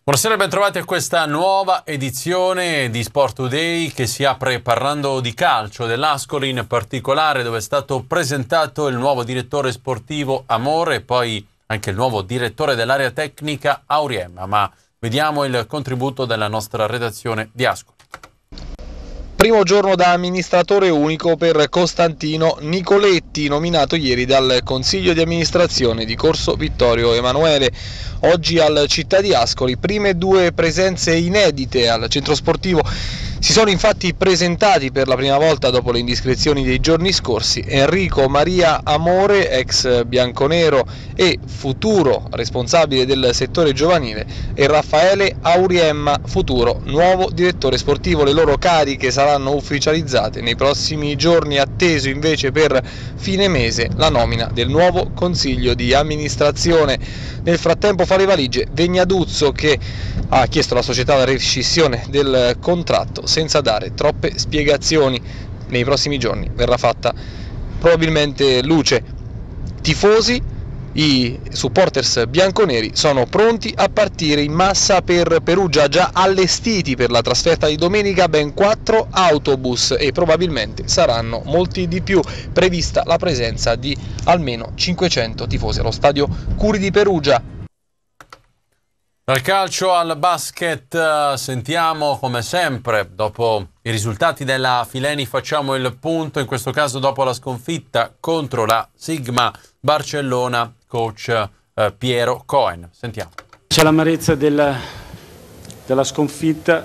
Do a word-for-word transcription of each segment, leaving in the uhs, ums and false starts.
Buonasera e bentrovati a questa nuova edizione di Sport Today che si apre parlando di calcio, dell'Ascoli in particolare, dove è stato presentato il nuovo direttore sportivo Amore e poi anche il nuovo direttore dell'area tecnica Auriemma. Ma vediamo il contributo della nostra redazione di Ascoli. Primo giorno da amministratore unico per Costantino Nicoletti, nominato ieri dal Consiglio di amministrazione di Corso Vittorio Emanuele. Oggi al Città di Ascoli, prime due presenze inedite al centro sportivo. Si sono infatti presentati per la prima volta dopo le indiscrezioni dei giorni scorsi Enrico Maria Amore, ex bianconero e futuro responsabile del settore giovanile, e Raffaele Auriemma, futuro nuovo direttore sportivo. Le loro cariche saranno ufficializzate nei prossimi giorni, atteso invece per fine mese la nomina del nuovo consiglio di amministrazione. Nel frattempo fa le valigie Vegnaduzzo, che ha chiesto alla società la rescissione del contratto senza dare troppe spiegazioni. Nei prossimi giorni verrà fatta probabilmente luce. Tifosi, i supporters bianconeri sono pronti a partire in massa per Perugia, già allestiti per la trasferta di domenica ben quattro autobus e probabilmente saranno molti di più, prevista la presenza di almeno cinquecento tifosi allo stadio Curi di Perugia. Dal calcio al basket sentiamo come sempre, dopo i risultati della Fileni facciamo il punto, in questo caso dopo la sconfitta contro la Sigma Barcellona, coach eh, Piero Cohen. Sentiamo. C'è l'amarezza della, della sconfitta,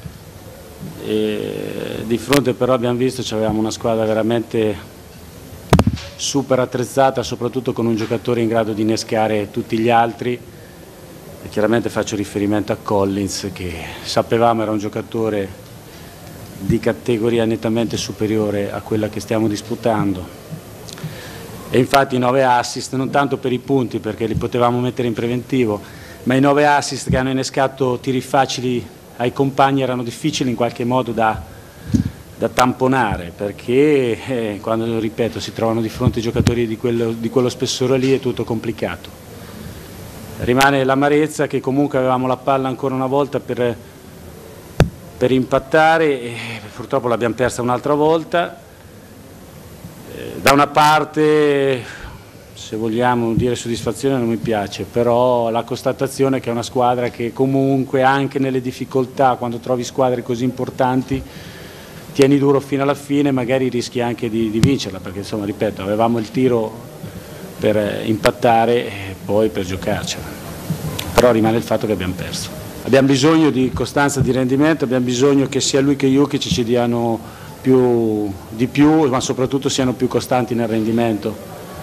e di fronte però abbiamo visto che avevamo una squadra veramente super attrezzata, soprattutto con un giocatore in grado di innescare tutti gli altri. E chiaramente faccio riferimento a Collins, che sapevamo era un giocatore di categoria nettamente superiore a quella che stiamo disputando. E infatti i nove assist, non tanto per i punti perché li potevamo mettere in preventivo, ma i nove assist che hanno innescato tiri facili ai compagni erano difficili in qualche modo da, da tamponare, perché eh, quando, ripeto, si trovano di fronte giocatori di quello, di quello spessore lì è tutto complicato. Rimane l'amarezza che comunque avevamo la palla ancora una volta per, per impattare e purtroppo l'abbiamo persa un'altra volta. Eh, da una parte, se vogliamo dire soddisfazione, non mi piace, però la constatazione che è una squadra che comunque anche nelle difficoltà, quando trovi squadre così importanti, tieni duro fino alla fine, magari rischi anche di, di vincerla, perché insomma, ripeto, avevamo il tiro per impattare e poi per giocarcela, però rimane il fatto che abbiamo perso. Abbiamo bisogno di costanza di rendimento, abbiamo bisogno che sia lui che Jukic ci diano più, di più, ma soprattutto siano più costanti nel rendimento,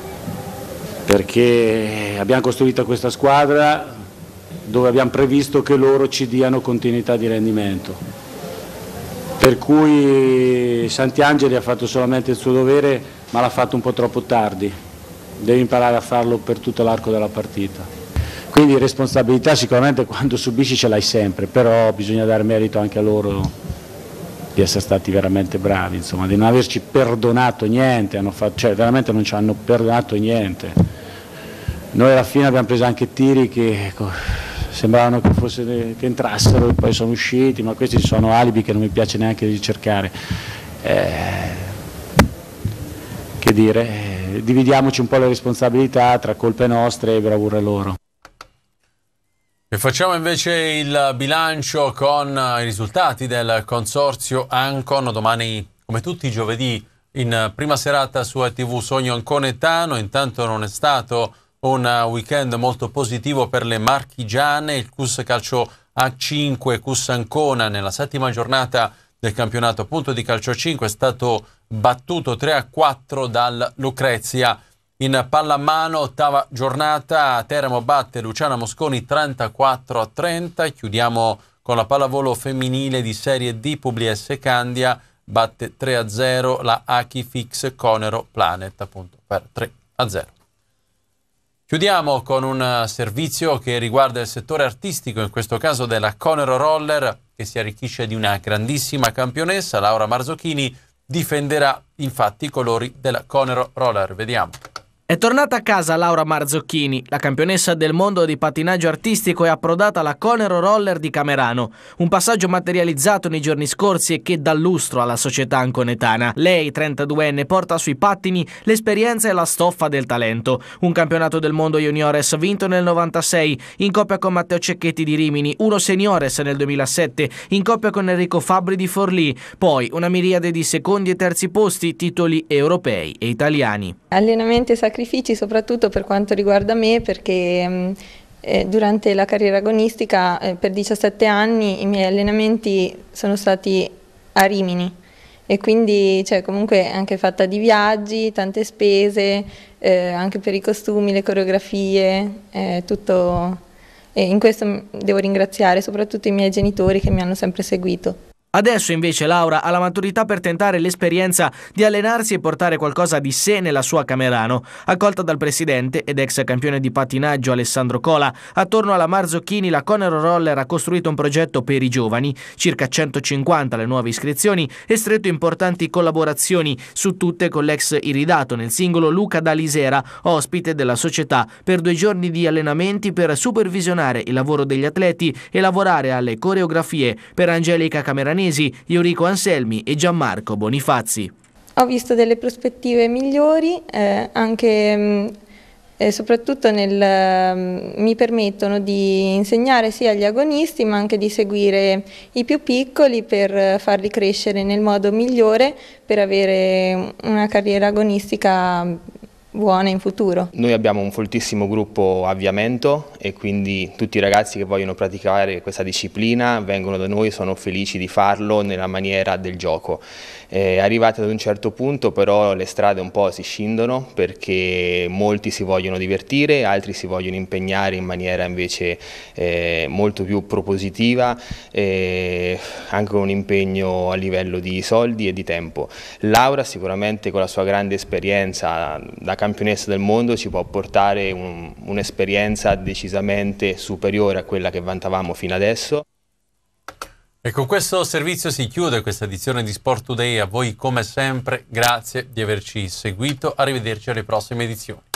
perché abbiamo costruito questa squadra dove abbiamo previsto che loro ci diano continuità di rendimento, per cui Santiangeli ha fatto solamente il suo dovere, ma l'ha fatto un po' troppo tardi. Devi imparare a farlo per tutto l'arco della partita. Quindi responsabilità sicuramente quando subisci ce l'hai sempre, però bisogna dare merito anche a loro di essere stati veramente bravi, insomma, di non averci perdonato niente, hanno fatto, cioè veramente non ci hanno perdonato niente. Noi alla fine abbiamo preso anche tiri che ecco, sembravano che, fosse, che entrassero e poi sono usciti, ma questi sono alibi che non mi piace neanche ricercare. Eh, che dire... dividiamoci un po' le responsabilità tra colpe nostre e bravure loro. E facciamo invece il bilancio con i risultati del consorzio Ancon. Domani, come tutti i giovedì, in prima serata su A T V Sogno Anconetano. Intanto non è stato un weekend molto positivo per le marchigiane. Il C U S Calcio A cinque, C U S Ancona, nella settima giornata del campionato appunto di calcio a cinque è stato battuto tre a quattro dal Lucrezia. In pallamano, ottava giornata, Teramo batte Luciana Mosconi trentaquattro a trenta. E chiudiamo con la pallavolo femminile di Serie D. Pugliese Candia batte tre a zero la Achifix Conero Planet appunto per tre a zero. Chiudiamo con un servizio che riguarda il settore artistico, in questo caso della Conero Roller, che si arricchisce di una grandissima campionessa. Laura Marzocchini difenderà infatti i colori della Conero Roller. Vediamo. È tornata a casa Laura Marzocchini, la campionessa del mondo di pattinaggio artistico è approdata alla Conero Roller di Camerano, un passaggio materializzato nei giorni scorsi e che dà lustro alla società anconetana. Lei, trentaduenne, porta sui pattini l'esperienza e la stoffa del talento. Un campionato del mondo juniores vinto nel novantasei, in coppia con Matteo Cecchetti di Rimini, uno seniores nel duemilasette, in coppia con Enrico Fabbri di Forlì, poi una miriade di secondi e terzi posti, titoli europei e italiani. Allenamenti e sacrifici soprattutto per quanto riguarda me, perché eh, durante la carriera agonistica eh, per diciassette anni i miei allenamenti sono stati a Rimini e quindi cioè, comunque anche fatta di viaggi, tante spese, eh, anche per i costumi, le coreografie, eh, tutto. E in questo devo ringraziare soprattutto i miei genitori che mi hanno sempre seguito. Adesso invece Laura ha la maturità per tentare l'esperienza di allenarsi e portare qualcosa di sé nella sua Camerano. Accolta dal presidente ed ex campione di pattinaggio Alessandro Cola, attorno alla Marzocchini la Conero Roller ha costruito un progetto per i giovani, circa centocinquanta le nuove iscrizioni e stretto importanti collaborazioni, su tutte con l'ex iridato nel singolo Luca D'Alisera, ospite della società per due giorni di allenamenti per supervisionare il lavoro degli atleti e lavorare alle coreografie per Angelica Cameranesi, Eurico Anselmi e Gianmarco Bonifazzi. Ho visto delle prospettive migliori, eh, anche e soprattutto nel, mi permettono di insegnare sia agli agonisti ma anche di seguire i più piccoli per farli crescere nel modo migliore per avere una carriera agonistica buona in futuro. Noi abbiamo un foltissimo gruppo avviamento e quindi tutti i ragazzi che vogliono praticare questa disciplina vengono da noi e sono felici di farlo nella maniera del gioco. Eh, arrivati ad un certo punto però le strade un po' si scindono perché molti si vogliono divertire, altri si vogliono impegnare in maniera invece eh, molto più propositiva, eh, anche con un impegno a livello di soldi e di tempo. Laura sicuramente con la sua grande esperienza da campionessa del mondo ci può portare un, un'esperienza decisamente superiore a quella che vantavamo fino adesso. E con questo servizio si chiude questa edizione di Sport Today. A voi come sempre grazie di averci seguito, arrivederci alle prossime edizioni.